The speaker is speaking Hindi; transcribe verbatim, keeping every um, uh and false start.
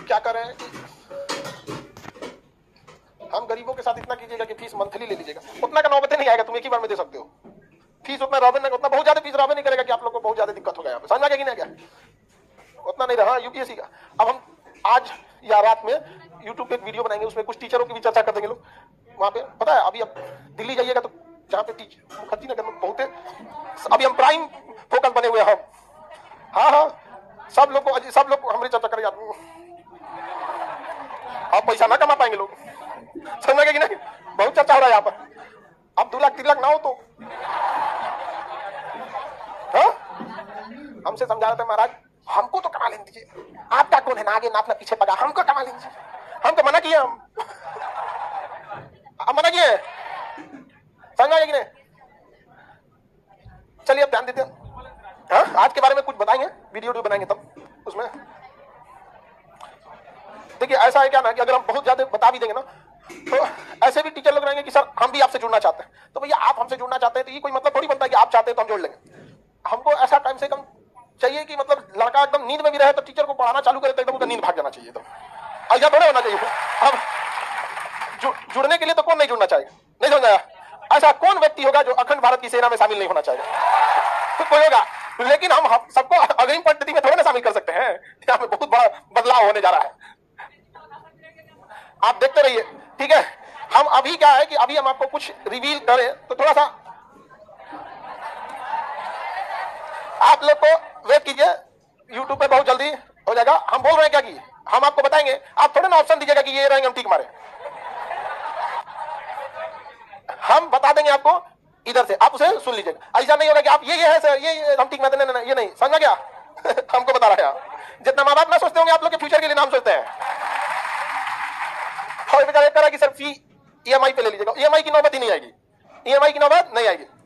क्या करें कि हम गरीबों के साथ इतना कीजिएगा कि फीस मंथली ले लीजिएगा, उतना का नौबते नहीं आएगा, तुम एक ही बार में दे सकते हो फीस, उतना रॉबे नहीं, उतना बहुत ज्यादा फीस रॉबे नहीं करेगा कि आप लोग को बहुत ज्यादा दिक्कत होगा यहाँ पे, समझ में आ गया कि नहीं? क्या उतना नहीं रहा यूपीएससी का। अब हम आज या रात में यूट्यूब पे एक वीडियो बनाएंगे, उसमें कुछ टीचरों की भी चर्चा कर देंगे लोग वहां पे। पता है अभी आप दिल्ली जाइएगा तो जहाँ पे टीचर मुखर्जी नगर में बहुत है, अभी हम प्राइम फोकस बने हुए हैं हम। हाँ हाँ सब लोग को सब लोग हमारी चर्चा करेंगे, आप पैसा ना कमा पाएंगे लोग, समझ गए कि नहीं? बहुत चर्चा हो रहा है यहाँ पर। अब दो लाख तीन लाख ना हो तो हाँ? हमसे समझा रहे थे महाराज हमको तो कमा लेने दीजिए, आपका कौन है ना आगे ना अपना पीछे पगा, हमको कमा लेने दीजिए। हमको मना किया, हम हम मना किए, समझ आएगा कि नहीं? चलिए अब ध्यान देते हैं। हाँ आज के बारे में कुछ बताएंगे, वीडियो वीडियो बनाएंगे तब उसमें। देखिए ऐसा है क्या ना कि अगर हम बहुत ज्यादा बता भी देंगे ना तो ऐसे भी टीचर लोग रहेंगे कि सर हम भी आपसे जुड़ना चाहते हैं। तो भैया आप हमसे जुड़ना चाहते हैं तो ये कोई मतलब थोड़ी बनता है कि आप चाहते हैं तो हम जोड़ लेंगे। हमको ऐसा कम से कम चाहिए कि मतलब लड़का एकदम नींद में भी रहे तो टीचर को पढ़ाना चालू करे तो एकदम उसका नींद भाग जाना चाहिए। तो ऐसा थोड़ा होना चाहिए। अब जु, जुड़ने के लिए तो कौन नहीं जुड़ना चाहेगा? नहीं समझ आया? ऐसा कौन व्यक्ति होगा जो अखंड भारत की सेना में शामिल नहीं होना चाहेगा? तो कोई होगा, लेकिन हम, हम सबको अग्रिम पंक्ति में थोड़ा ना शामिल कर सकते हैं। यहाँ पे बहुत बड़ा बदलाव होने जा रहा है, आप देखते रहिए, ठीक है? हम अभी क्या है कि अभी हम आपको कुछ रिवील करें तो थोड़ा सा आप लोग को वेट कीजिए, यूट्यूब पे बहुत जल्दी हो जाएगा। हम बोल रहे हैं क्या कि हम आपको बताएंगे, आप थोड़े ना ऑप्शन दीजिएगा कि ये रहेंगे हम टिक मारे, हम बता देंगे आपको इधर से, आप उसे सुन लीजिएगा। ऐसा नहीं होगा कि आप ये ये है सर ये, ये हम टिक मारते, नहीं नहीं ये नहीं, समझा क्या? हमको बता रहे हैं, जितना माँ बाप ना सोचते होंगे आप लोग के फ्यूचर के लिए नाम सोचते हैं। और बेचारा कह रहा कि सर फी ईएमआई पे ले लीजिएगा, ईएमआई की नौबत ही नहीं आएगी, ईएमआई की नौबत नहीं आएगी।